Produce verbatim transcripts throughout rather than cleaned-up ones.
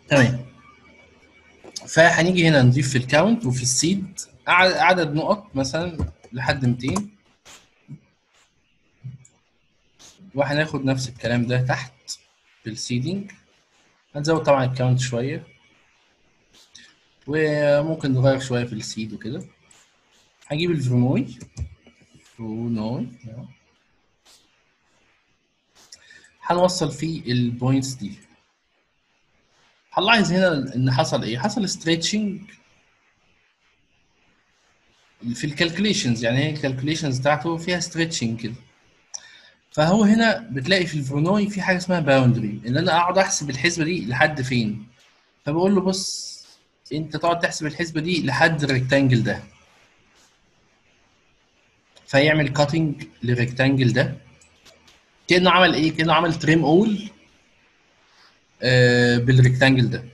تمام. فهنيجي هنا نضيف في الكاونت وفي السيد عدد نقط مثلا لحد مئتين، وهناخد نفس الكلام ده تحت في السيدنج. هنزود طبعا الكاونت شويه، وممكن نغير شويه في السيد وكده. هجيب الفرونوي فرونوي هنوصل فيه البوينتس دي. هنلاحظ هنا ان حصل ايه؟ حصل ستريتشنج في الكالكوليشنز، يعني هي الكالكوليشنز بتاعته فيها ستريتشنج كده. فهو هنا بتلاقي في الفرونوي في حاجه اسمها باوندري، ان انا اقعد احسب الحسبه دي لحد فين. فبقول له بص، انت تقعد تحسب الحسبه دي لحد الريكتانجل ده، فيعمل كاتنج للريكتانجل ده. كانه عمل ايه؟ كانه عمل تريم اول آه بالريكتانجل ده.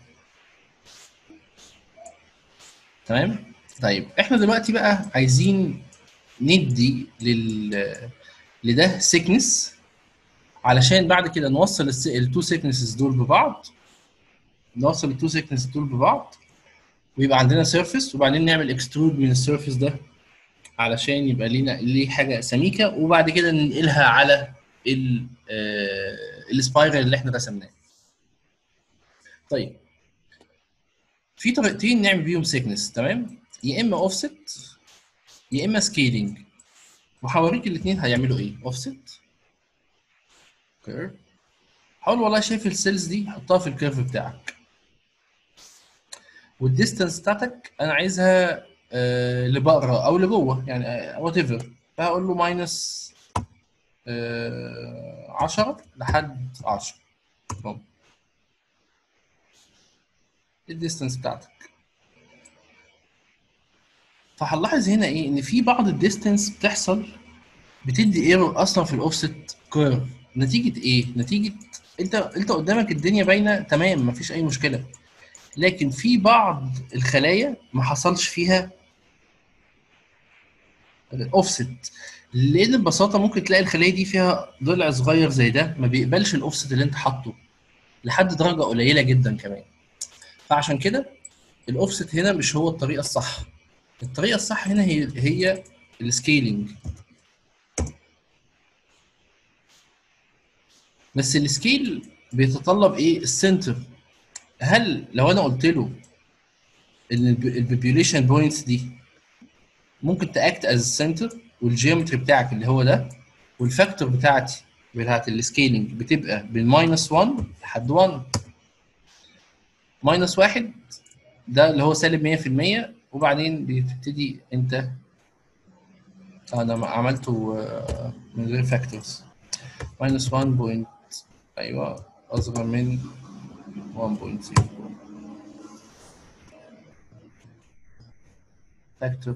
تمام. طيب احنا دلوقتي بقى عايزين ندي لل لده سيكنس، علشان بعد كده نوصل التو سيكنسز دول ببعض. نوصل التو سيكنسز دول ببعض ويبقى عندنا سيرفيس، وبعدين نعمل اكسترود من السيرفيس ده علشان يبقى لينا ليه حاجه سميكه، وبعد كده ننقلها على السبايرال اللي احنا رسمناه. طيب في طريقتين نعمل بيهم سيكنس، تمام؟ يا اما اوفست يا اما سكيلينج، وهوريك الاثنين هيعملوا ايه. اوفست كيرف، حاول والله شايف السيلز دي حطها في الكيرف بتاعك، والديستانس بتاعتك انا عايزها آه لبره او لجوه، يعني وات ايفر. فهقول له ماينس عشرة لحد عشرة. تمام. الديستانس بتاعتك. فهنلاحظ هنا ايه؟ ان في بعض الديستانس بتحصل بتدي ايرور اصلا في الاوفست كيرف. نتيجه ايه؟ نتيجه انت انت قدامك الدنيا باينه تمام، مفيش اي مشكله، لكن في بعض الخلايا ما حصلش فيها اوفست. لان ببساطه ممكن تلاقي الخليه دي فيها ضلع صغير زي ده ما بيقبلش الاوفست اللي انت حاطه لحد درجه قليله جدا كمان. فعشان كده الاوفست هنا مش هو الطريقه الصح. الطريقه الصح هنا هي هي السكيلينج. بس السكيل بيتطلب ايه؟ السنتر. هل لو انا قلت له ان البوبيوليشن بوينتس دي ممكن تاكت از سنتر، والجيومتري بتاعك اللي هو ده، والفاكتور بتاعتي بتاعت السكيلينج بتبقى من ماينس واحد لحد واحد. ماينس واحد ده اللي هو سالب مية في المية، وبعدين بتبتدي انت. انا عملته آه، من غير فاكتورز. ماينس واحد بوينت، ايوه، اصغر من واحد فاصلة صفر فاكتور.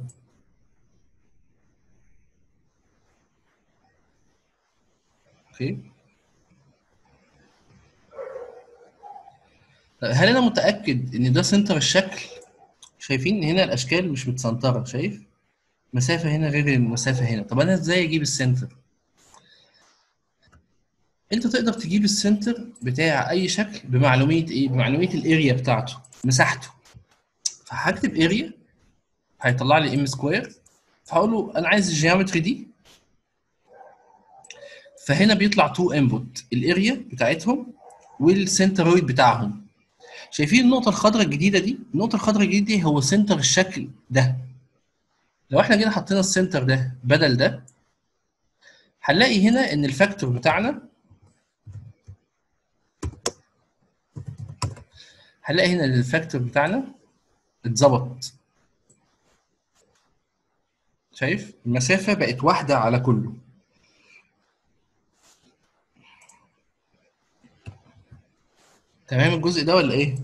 اوكي. هل انا متاكد ان ده سنتر الشكل؟ شايفين هنا الاشكال مش متسنتره؟ شايف مسافه هنا غير المسافه هنا. طب انا ازاي اجيب السنتر؟ انت تقدر تجيب السنتر بتاع اي شكل بمعلوميه ايه؟ بمعلوميه الاريا بتاعته، مساحته. فهكتب اريا، هيطلع لي ام سكوير. فهقول له انا عايز الجيومتري دي. فهنا بيطلع تو انبوت، الاريا بتاعتهم والسنترويد بتاعهم. شايفين النقطه الخضراء الجديده دي؟ النقطه الخضراء الجديده دي هو سنتر الشكل ده. لو احنا جينا حطينا السنتر ده بدل ده، هنلاقي هنا ان الفاكتور بتاعنا هنلاقي هنا ان الفاكتور بتاعنا اتظبط. شايف المسافه بقت واحده على كله. تمام الجزء ده ولا ايه؟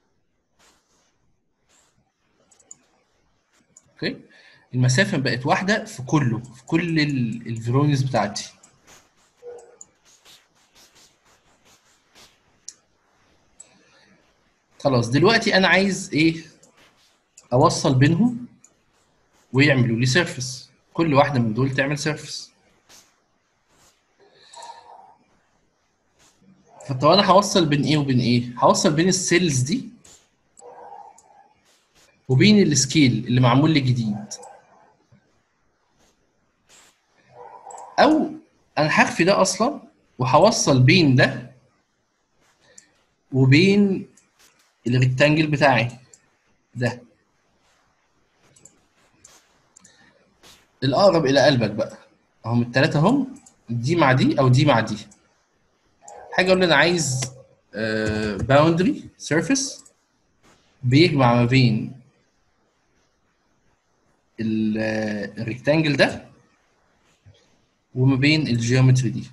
اوكي. المسافه بقت واحده في كله، في كل الفيرونيز بتاعتي. خلاص دلوقتي انا عايز ايه؟ اوصل بينهم ويعملوا لي سيرفيس. كل واحده من دول تعمل سيرفيس. طب انا هوصل بين ايه وبين ايه؟ هوصل بين السيلز دي وبين السكيل اللي معمول لي جديد، او انا هخفي ده اصلا وهوصل بين ده وبين الريكتانجل بتاعي ده. الاقرب الى قلبك بقى اهم الثلاثه هم، دي مع دي او دي مع دي. حاجه اقول له انا عايز باوندري سيرفيس بيجمع ما بين الريكتانجل ده وما بين الجيومتري دي.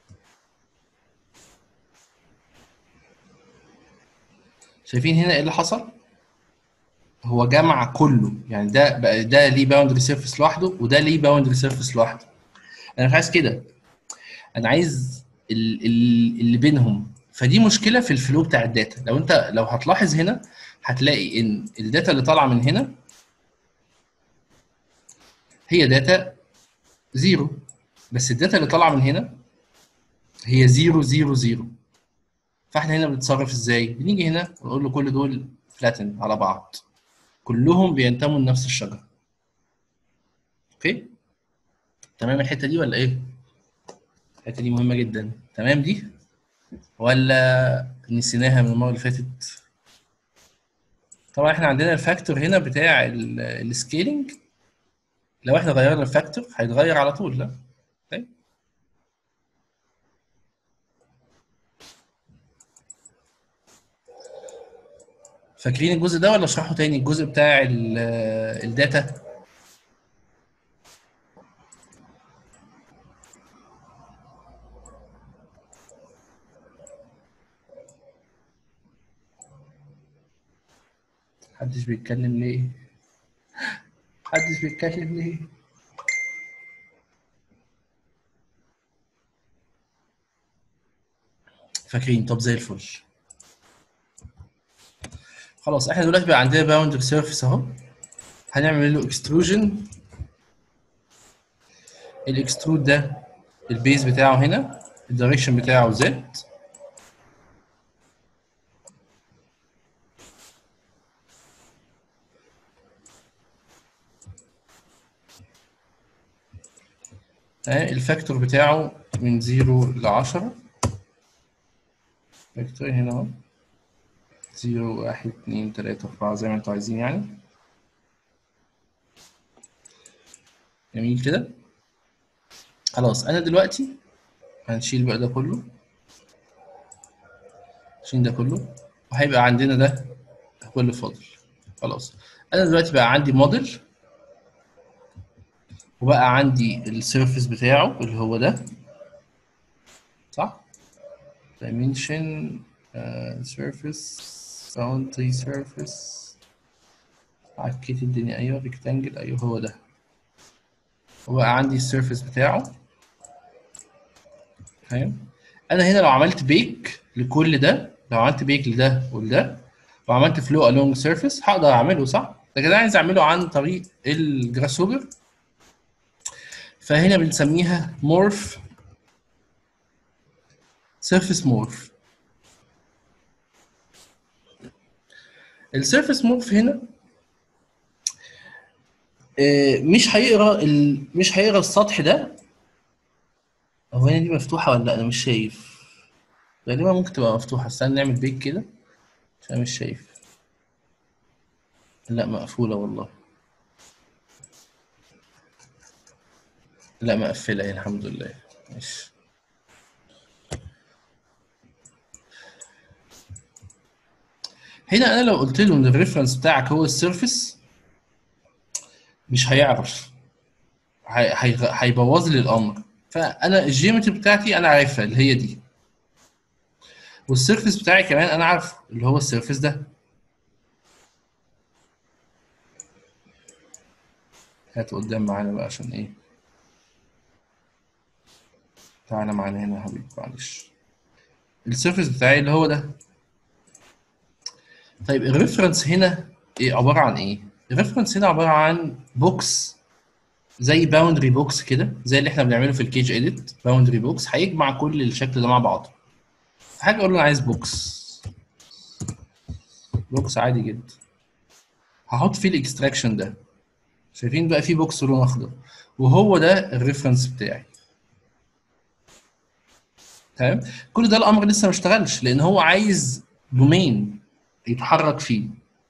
شايفين هنا ايه اللي حصل؟ هو جمع كله، يعني ده بقى ده ليه باوندري سيرفيس لوحده وده ليه باوندري سيرفيس لوحده. انا مش عايز كده، انا عايز ال- ال- اللي بينهم. فدي مشكله في الفلو بتاع الداتا. لو انت لو هتلاحظ هنا هتلاقي ان الداتا اللي طالعه من هنا هي داتا زيرو، بس الداتا اللي طالعه من هنا هي زيرو زيرو زيرو. فاحنا هنا بنتصرف ازاي؟ بنيجي هنا ونقول له كل دول فلاتن على بعض، كلهم بينتموا لنفس الشجره. اوكي تمام الحته دي ولا ايه؟ الحته دي مهمه جدا. تمام دي ولا نسيناها من المره اللي فاتت؟ طبعا احنا عندنا الفاكتور هنا بتاع السكيلينج، لو احنا غيرنا الفاكتور هيتغير على طول. لا طيب. فاكرين الجزء ده ولا اشرحه تاني؟ الجزء بتاع ال- الداتا. محدش بيتكلم ليه؟ محدش بيتكلم ليه؟ فاكرين؟ طب زي الفل. خلاص احنا دلوقتي بقى عندنا باوندري سيرفيس اهو، هنعمل له اكستروجن. الاكسترود ده البيز بتاعه هنا، الدايركشن بتاعه زد، الفاكتور بتاعه من زيرو ل عشرة. فاكتور هنا اهو زيرو واحد اتنين تلاتة أربعة زي ما انتوا عايزين يعني. جميل كده. خلاص انا دلوقتي هنشيل بقى ده كله، نشيل ده كله، وهيبقى عندنا ده هو اللي فاضل. خلاص انا دلوقتي بقى عندي موديل، وبقى عندي السيرفيس بتاعه اللي هو ده، صح؟ dimension uh, surface boundary surface. عكيت الدنيا. ايوه ريكتانجل، ايوه هو ده. وبقى عندي السيرفيس بتاعه. فاهم؟ انا هنا لو عملت بيك لكل ده، لو عملت بيك لده ولده وعملت فلو along surface هقدر اعمله، صح؟ لكن انا عايز اعمله عن طريق الجراس هوبر، فهنا بنسميها مورف سيرفيس مورف. السيرفيس مورف هنا آه، مش هيقرا ال... مش هيقرا السطح ده. هو هنا دي مفتوحه ولا لا؟ انا مش شايف. غالبا ممكن تبقى مفتوحه. استنى نعمل بيك كده عشان أنا مش شايف. لا مقفوله والله. لا مقفله هي الحمد لله. ماشي. هنا انا لو قلت له ان الريفرنس بتاعك هو السيرفيس مش هيعرف، هي- هي- هيبوظ لي الامر. فانا الجيومتري بتاعتي انا عارفها اللي هي دي، والسيرفيس بتاعي كمان انا عارفه اللي هو السيرفيس ده. هات قدام معانا بقى عشان ايه. تعالى معانا هنا يا حبيبي معلش. السيرفيس بتاعي اللي هو ده. طيب الريفرنس هنا إيه عباره عن ايه؟ الريفرنس هنا عباره عن بوكس، زي باوندري بوكس كده، زي اللي احنا بنعمله في الكيج اديت. باوندري بوكس هيجمع كل الشكل ده مع بعضه. حاجه اقول له انا عايز بوكس، بوكس عادي جدا، هحط فيه الاكستراكشن ده. شايفين بقى فيه بوكس لون اخضر، وهو ده الريفرنس بتاعي. تمام. كل ده الامر لسه ما اشتغلش لان هو عايز دومين يتحرك فيه.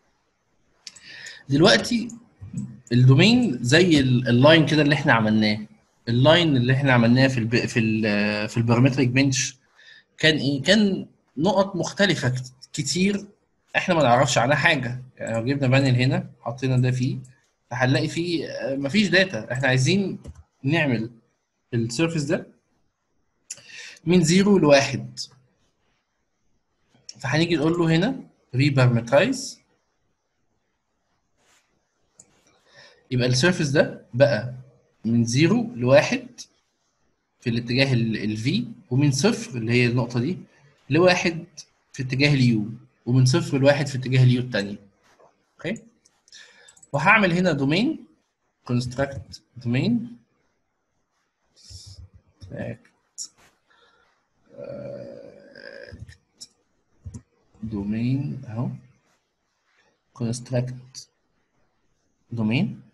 دلوقتي الدومين زي ال- اللاين كده اللي احنا عملناه، اللاين اللي احنا عملناه في الب... في ال في البارامتريك بنش كان ايه؟ كان نقط مختلفه كت- كتير احنا ما نعرفش عنها حاجه. يعني لو جبنا بانل هنا حطينا ده فيه، فهنلاقي فيه آه، مفيش داتا. احنا عايزين نعمل السيرفيس ده من زيرو لواحد، فهنيجي نقول له هنا ريبارامترايز، يبقى السيرفيس ده بقى من زيرو لواحد في الاتجاه الفي، ومن صفر اللي هي النقطة دي لواحد في اتجاه اليو، ومن صفر لواحد في اتجاه اليو التانية. اوكي. وهعمل هنا دومين construct دومين دومين اهو construct دومين،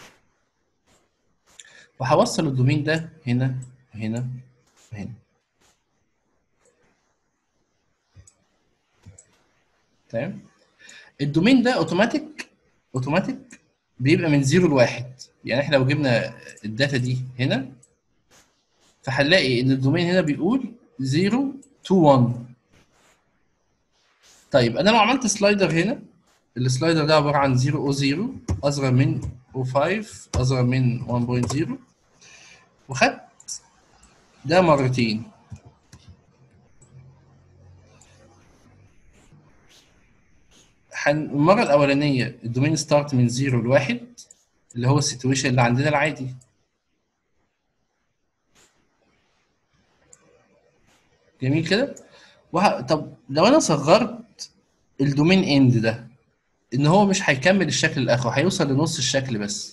وهوصل الدومين ده هنا هنا هنا. تمام. الدومين ده اوتوماتيك، اوتوماتيك بيبقى من زيرو لواحد. يعني احنا لو جبنا الداتا دي هنا فهنلاقي ان الدومين هنا بيقول زيرو تو واحد. طيب انا لو عملت سلايدر هنا، السلايدر ده عباره عن صفر او صفر اصغر من او خمسة اصغر من واحد نقطة صفر، وخدت ده مرتين. حن... المره الاولانيه الدومين ستارت من صفر لواحد اللي هو السيتويشن اللي عندنا العادي. جميل كده. وه... طب لو انا صغرت الدومين اند ده، ان هو مش هيكمل الشكل الاخر، هيوصل لنص الشكل بس.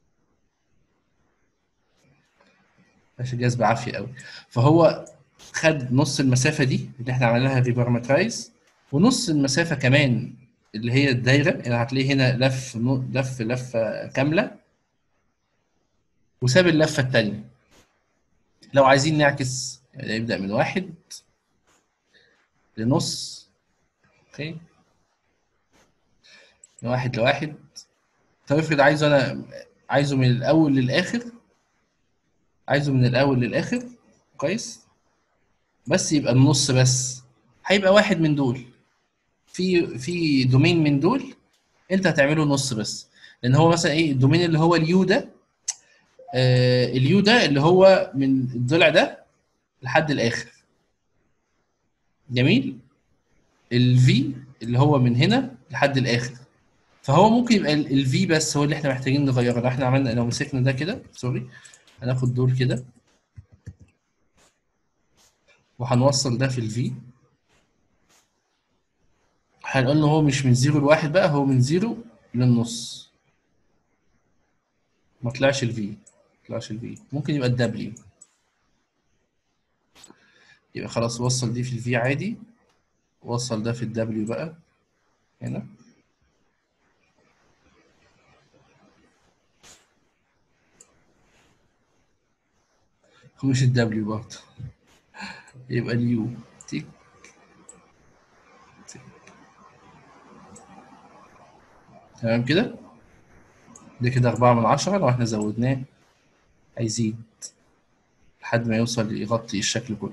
ماشي جاز بعافيه قوي. فهو خد نص المسافه دي اللي احنا عملناها ريبارامترايز، ونص المسافه كمان اللي هي الدايره اللي هتلاقيه هنا لف نو- لف لفه كامله، وساب اللفه الثانيه. لو عايزين نعكس يعني يبدا من واحد لنص. اوكي. من واحد لواحد. طب افرض عايزه انا عايزه من الاول للاخر، عايزه من الاول للاخر. كويس. بس يبقى النص بس، هيبقى واحد من دول في في دومين من دول انت هتعمله نص بس. لان هو مثلا ايه الدومين اللي هو اليو ده، آه اليو ده اللي هو من الضلع ده لحد الاخر. جميل. الفي اللي هو من هنا لحد الاخر. فهو ممكن يبقى الفي بس هو اللي احنا محتاجين نغيره. لو احنا عملنا لو مسكنا ده كده سوري، هناخد دول كده وهنوصل ده في الفي، هنقول ان هو مش من زيرو لواحد بقى، هو من زيرو للنص. ما طلعش الفي، ما طلعش الفي، ممكن يبقى الدبليو. يبقى خلاص وصل دي في الفي عادي، وصل ده في الدبليو بقى هنا. مش الدبليو برضه، يبقى اليو. تيك تيك. تمام كده. ده كده أربعة من عشرة. لو احنا زودناه هيزيد لحد ما يوصل يغطي الشكل كله.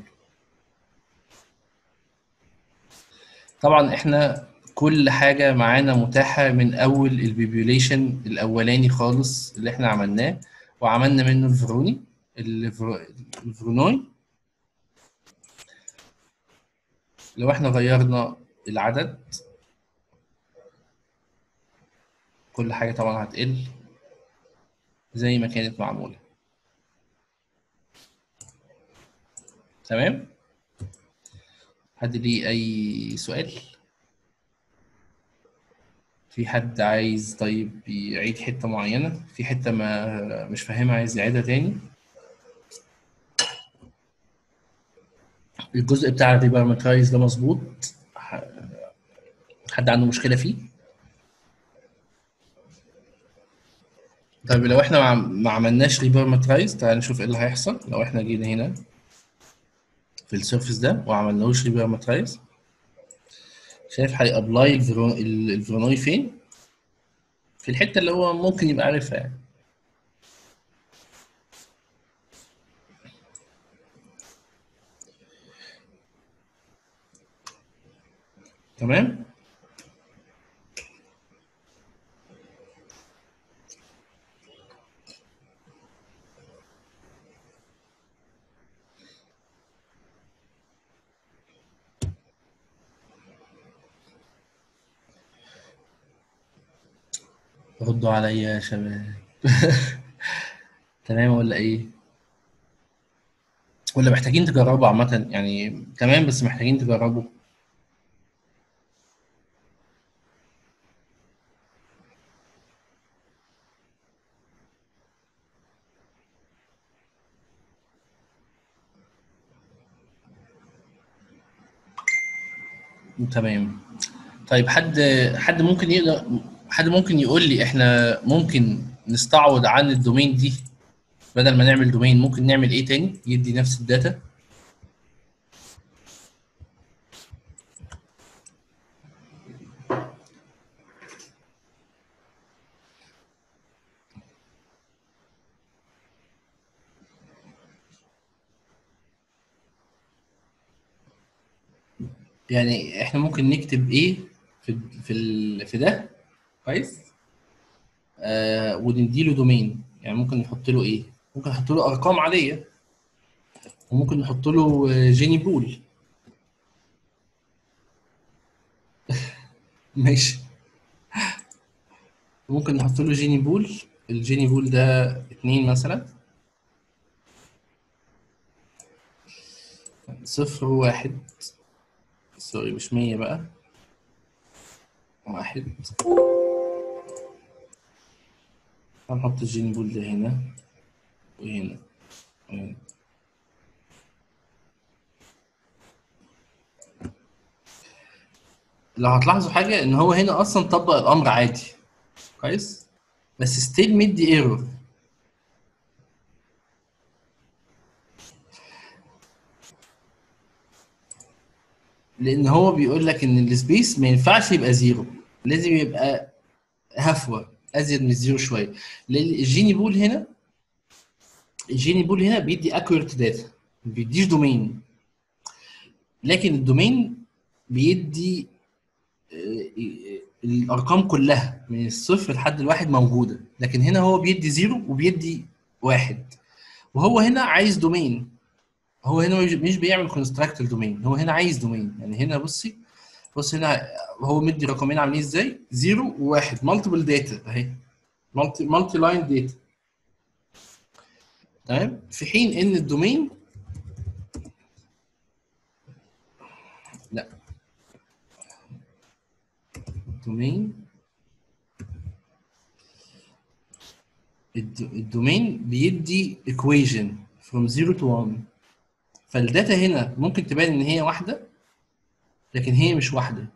طبعا احنا كل حاجة معانا متاحة من أول البيبيوليشن الأولاني خالص اللي احنا عملناه، وعملنا منه الفروني الفر- الفرونوي. لو احنا غيرنا العدد كل حاجة طبعا هتقل زي ما كانت معمولة. تمام. حد ليه أي سؤال؟ في حد عايز طيب يعيد حتة معينة؟ في حتة ما مش فاهمها عايز يعيدها تاني؟ الجزء بتاع الريبارامترايز ده مظبوط؟ ح- حد عنده مشكله فيه؟ طيب لو احنا ما عم- ما عملناش ريبارامترايز، تعال نشوف ايه اللي هيحصل لو احنا جينا هنا في السيرفيس ده وعملناهوش ريبارامترايز. شايف هيابلاي الفيرونوي فين؟ في الحته اللي هو ممكن يبقى عارفها يعني. تمام. ردوا عليا يا شباب. تمام ولا ايه؟ ولا محتاجين تجربوا عامة يعني؟ تمام بس محتاجين تجربوا. تمام. طيب حد حد ممكن يقدر حد ممكن يقول لي احنا ممكن نستعوض عن الدومين دي؟ بدل ما نعمل دومين ممكن نعمل ايه تاني يدي نفس الداتا؟ يعني احنا ممكن نكتب ايه في في ال- في ده؟ كويس. آه ونديله دومين. يعني ممكن نحط له ايه؟ ممكن نحط له ارقام عاديه، وممكن نحط له آه، جيني بول. ماشي. ممكن نحط له جيني بول. الجيني بول ده اتنين مثلا. صفر وواحد. سوري مش مية بقى. واحد. هنحط الجيني بول ده هنا وهنا وهنا. لو هتلاحظوا حاجة ان هو هنا اصلا طبق الامر عادي. كويس. بس ستيل مدي ايرور. لان هو بيقول لك ان السبيس ما ينفعش يبقى زيرو، لازم يبقى هفوة ازيد من الزيرو شوية. لان الجيني بول هنا الجيني بول هنا بيدي اكوريت داتا، ما بيديش دومين. لكن الدومين بيدي آه، الارقام كلها من الصفر لحد الواحد موجوده، لكن هنا هو بيدي زيرو وبيدي واحد. وهو هنا عايز دومين. هو هنا مش مش بيعمل كونستراكت الدومين، هو هنا عايز دومين. يعني هنا بصي، بص هنا هو مدي رقمين عاملين ازاي؟ زيرو وواحد، مالتيبل داتا اهي. مالتي مالتي لاين داتا. تمام. في حين ان الدومين، لا، الدومين الد- الدومين بيدي equation from zero to one. فالداتا هنا ممكن تبان ان هي واحده، لكن هي مش واحده.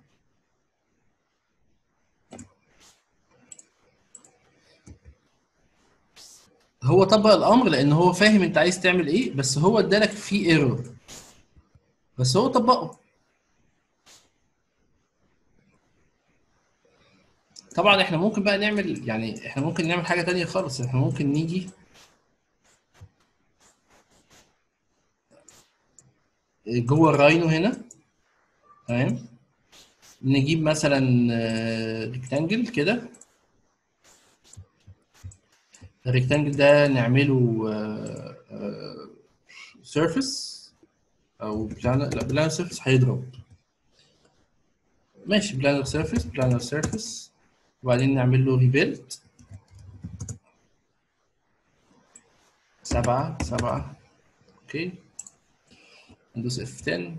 هو طبق الامر لان هو فاهم انت عايز تعمل ايه، بس هو ادالك فيه ايرور، بس هو طبقه. طبعا احنا ممكن بقى نعمل، يعني احنا ممكن نعمل حاجه تانية خالص. احنا ممكن نيجي جوه الراينو هنا. تمام. نجيب مثلا ريكتانجل كده. الريكتانجل ده نعمله سيرفيس او بلانر. لا، بلانر سيرفيس هيضرب. ماشي، بلانر سيرفيس بلانر سيرفيس. وبعدين نعمل له ريبيلد. سبعة سبعة. اوكي. ندوس اف عشرة.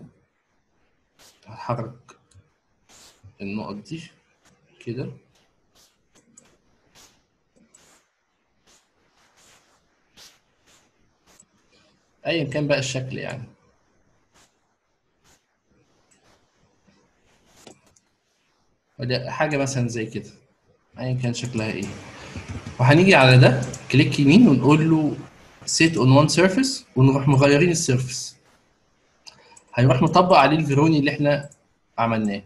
هحرك النقط دي كده. ايا كان بقى الشكل يعني. وده حاجه مثلا زي كده ايا كان شكلها ايه، وهنيجي على ده كليك يمين ونقول له set on one surface ونروح مغيرين السيرفيس، هيروح مطبق عليه الفيروني اللي احنا عملناه.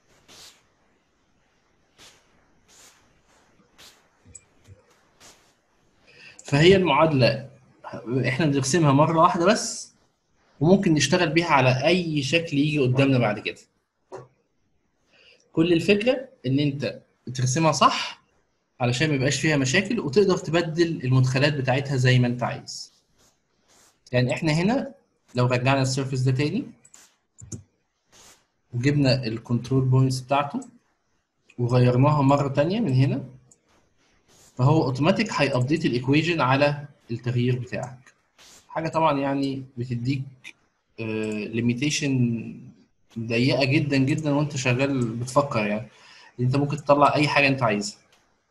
فهي المعادله احنا بنرسمها مره واحده بس، وممكن نشتغل بيها على اي شكل يجي قدامنا بعد كده. كل الفكره ان انت ترسمها صح علشان ما يبقاش فيها مشاكل، وتقدر تبدل المدخلات بتاعتها زي ما انت عايز. يعني احنا هنا لو رجعنا السيرفيس ده تاني وجبنا الكنترول بوينتس بتاعته وغيرناها مره تانيه من هنا، فهو اوتوماتيك هيابديت الايكويجن على التغيير بتاعك. حاجه طبعا يعني بتديك ليميتيشن ضيقه جدا جدا وانت شغال بتفكر، يعني انت ممكن تطلع اي حاجه انت عايزها.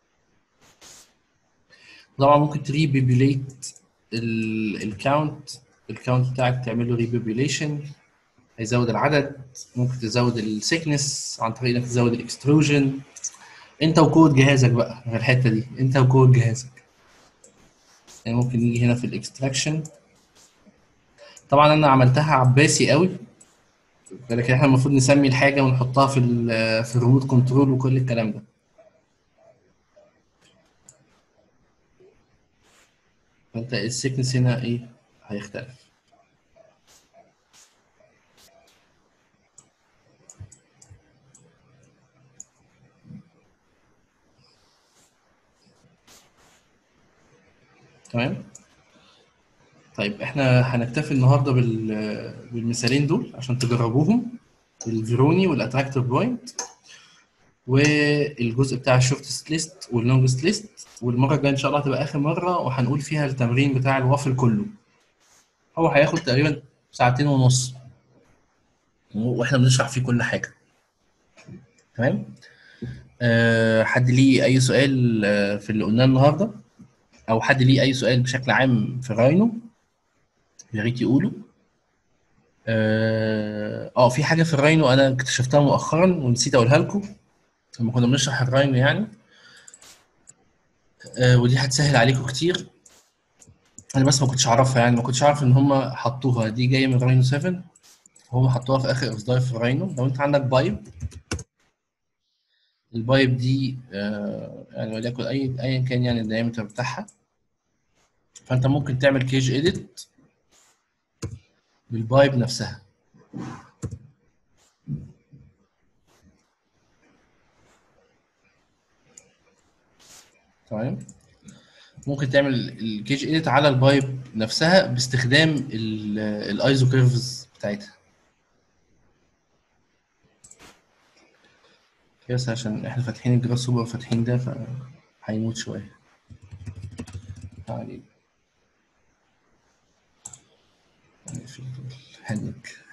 طبعا ممكن تريبيبيليت الكاونت الكاونت بتاعك، تعمل له ريبيبيليشن هيزود العدد. ممكن تزود السيكنس عن طريق انك تزود الاكستروجن. انت وقوه جهازك بقى في الحته دي، انت وقوه جهازك. يعني ممكن نيجي هنا في الاكستراكشن، طبعا انا عملتها عباسي قوي، لكن احنا المفروض نسمي الحاجه ونحطها في ال في الريموت كنترول وكل الكلام ده. فانت السيكنس هنا ايه هيختلف. تمام. طيب احنا هنكتفي النهارده بال بالمثالين دول عشان تجربوهم، الفيروني والاتراكتور بوينت، والجزء بتاع الشورتست ليست واللونجست ليست. والمره الجايه ان شاء الله هتبقى اخر مره وهنقول فيها التمرين بتاع الوافل كله. هو هياخد تقريبا ساعتين ونص واحنا بنشرح فيه كل حاجه. تمام. أه حد ليه اي سؤال آه، في اللي قلناه النهارده، او حد ليه اي سؤال بشكل عام في راينو يا ريت يقوله. اه آه، في حاجه في الراينو انا اكتشفتها مؤخرا ونسيت اقولها لكم لما كنا بنشرح الراينو يعني. آه ودي هتسهل عليكم كتير. انا بس ما كنتش اعرفها، يعني ما كنتش اعرف ان هم حطوها، دي جايه من راينو سبعة. هم حطوها في اخر اصدار في راينو. لو انت عندك بايب، البايب دي آه يعني وليكن اي ايا كان يعني الدايمتر بتاعها، فانت ممكن تعمل كيج اديت بالبايب نفسها. تمام. ممكن تعمل الكيج اديت على البايب نفسها باستخدام الايزو كيرفز بتاعتها. بس عشان احنا فاتحين الجراس سوبر فاتحين ده فهيموت شويه. يعني هنقفل دول. هنج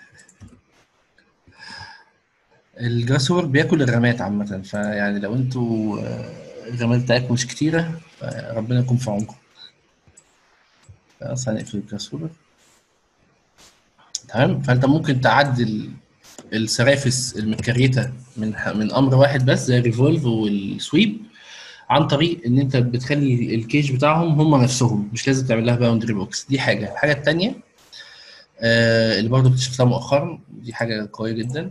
الجراس هوبر بياكل الرمات عامة، فيعني لو انتوا آه، الرمات بتاعتكم مش كتيرة فربنا يكون في عونكم. خلاص هنقفل الجراس هوبر. تمام. فانت ممكن تعدل السرافس المتكريتة من من امر واحد بس زي الريفولف والسويب، عن طريق ان انت بتخلي الكيج بتاعهم هم نفسهم، مش لازم تعمل لها باوندري بوكس. دي حاجة. الحاجة التانية آه اللي برضه اكتشفتها مؤخرا، دي حاجة قوية جدا،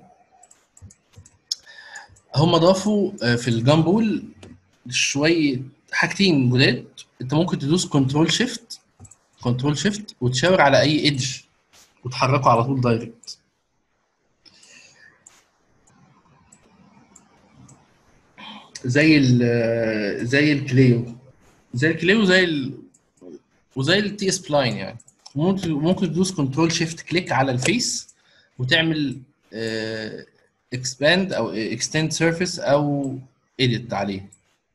هم ضافوا آه، في الجامبول شويه حاجتين جداد. انت ممكن تدوس كنترول شيفت كنترول شيفت وتشاور على اي ايدج وتحركه على طول دايركت، زي ال زي الكليو زي الكليو زي ال وزي التي اس بلاين يعني. ممكن ممكن تدوس كنترول شيفت كليك على الفيس وتعمل اكسباند او اكستند سيرفيس او اديت عليه.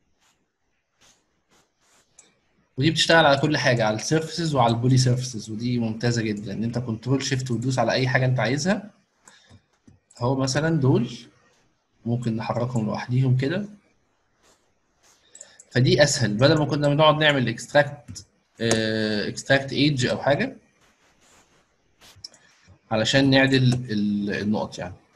ودي بتشتغل على كل حاجه، على السيرفيسز وعلى البولي سيرفيسز، ودي ممتازه جدا ان انت كنترول شيفت وتدوس على اي حاجه انت عايزها. اهو مثلا دول ممكن نحركهم لوحديهم كده، فدي اسهل بدل ما كنا بنقعد نعمل اكستراكت اكستراكت ايدج او حاجه علشان نعدل ال- النقط يعني.